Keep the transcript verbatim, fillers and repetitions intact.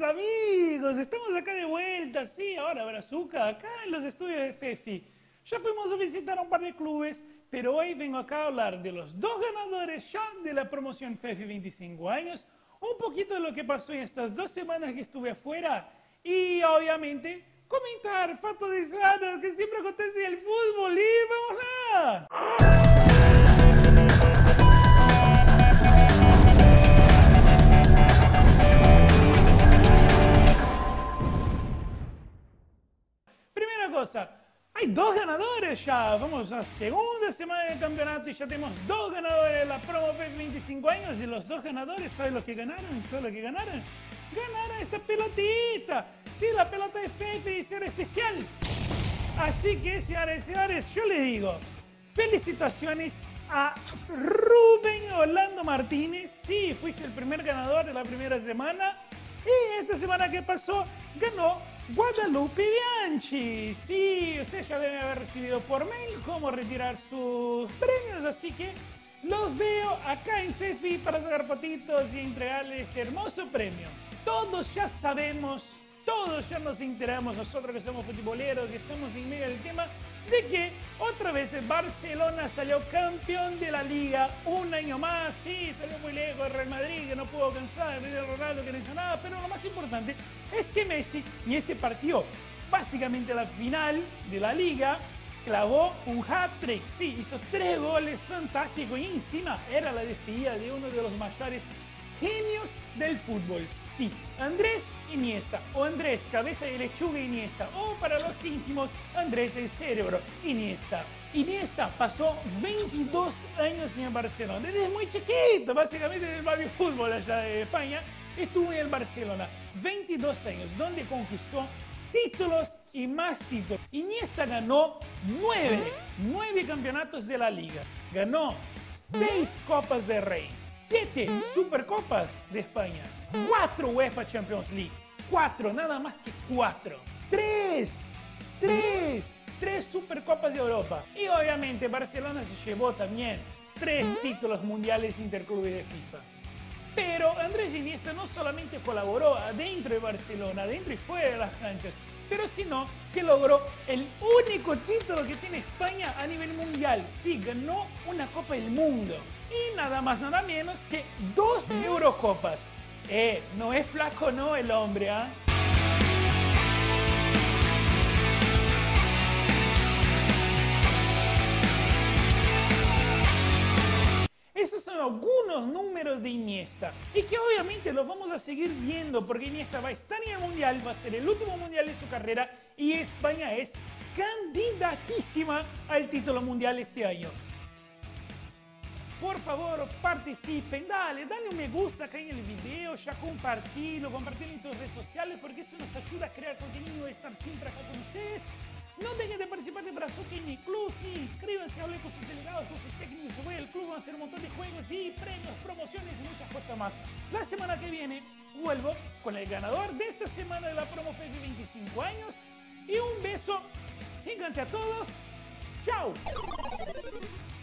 amigos, estamos acá de vuelta, sí, ahora Brazuca, acá en los estudios de Fefi. Ya fuimos a visitar un par de clubes, pero hoy vengo acá a hablar de los dos ganadores ya de la promoción Fefi veinticinco años, un poquito de lo que pasó en estas dos semanas que estuve afuera y obviamente comentar fatos de sanos que siempre acontece en el fútbol y vamos lá. Primera cosa, hay dos ganadores ya. Vamos a segunda semana del campeonato y ya tenemos dos ganadores de la promo Fefi veinticinco años. Y los dos ganadores, ¿saben lo que ganaron? ¿Saben lo que ganaron? Ganaron esta pelotita. Sí, la pelota de Fefi edición especial. Así que, señores y señores, yo les digo, felicitaciones a Rubén Orlando Martínez. Sí, fuiste el primer ganador de la primera semana. Y esta semana que pasó, ganó Guadalupe Bianchi. Sí, ustedes ya deben haber recibido por mail cómo retirar sus premios, así que los veo acá en Fefi para sacar fotitos y entregarles este hermoso premio. Todos ya sabemos, todos ya nos enteramos, nosotros que somos futboleros y estamos en medio del tema, de que otra vez el Barcelona salió campeón de la Liga un año más. Sí, salió muy lejos el Real Madrid, que no pudo alcanzar, el Ronaldo que no hizo nada, pero lo más importante es que Messi en este partido, básicamente la final de la Liga, clavó un hat-trick. Sí, hizo tres goles fantásticos y encima era la despedida de uno de los mayores genios del fútbol. Sí, Andrés Iniesta, o Andrés Cabeza de Lechuga Iniesta, o para los íntimos, Andrés el Cerebro Iniesta. Iniesta pasó veintidós años en el Barcelona, desde muy chiquito, básicamente del barrio fútbol allá de España, estuvo en el Barcelona, veintidós años, donde conquistó títulos y más títulos. Iniesta ganó nueve, nueve campeonatos de la Liga, ganó seis Copas de Rey, siete Supercopas de España, cuatro UEFA Champions League, cuatro, nada más que cuatro, tres, tres, tres Supercopas de Europa. Y obviamente Barcelona se llevó también tres títulos mundiales interclubes de FIFA. Pero Andrés Iniesta no solamente colaboró adentro de Barcelona, adentro y fuera de las canchas, pero sino que logró el único título que tiene España a nivel mundial. Sí, ganó una Copa del Mundo. Y nada más, nada menos que dos Eurocopas. Eh, no es flaco, no, el hombre, ¿ah? ¿eh? Esos son algunos números de Iniesta y que obviamente los vamos a seguir viendo porque Iniesta va a estar en el Mundial, va a ser el último Mundial de su carrera y España es candidatísima al título mundial este año. Por favor, participen, dale, dale un me gusta acá en el video, ya compartilo, compartilo en tus redes sociales porque eso nos ayuda a crear contenido y estar siempre acá con ustedes. No dejen de participar de Brazuca en mi club, sí, inscríbanse, hablen con sus delegados, con sus técnicos, voy al club, van a hacer un montón de juegos y premios, promociones y muchas cosas más. La semana que viene vuelvo con el ganador de esta semana de la promo Fefi veinticinco años y un beso gigante a todos. ¡Chao!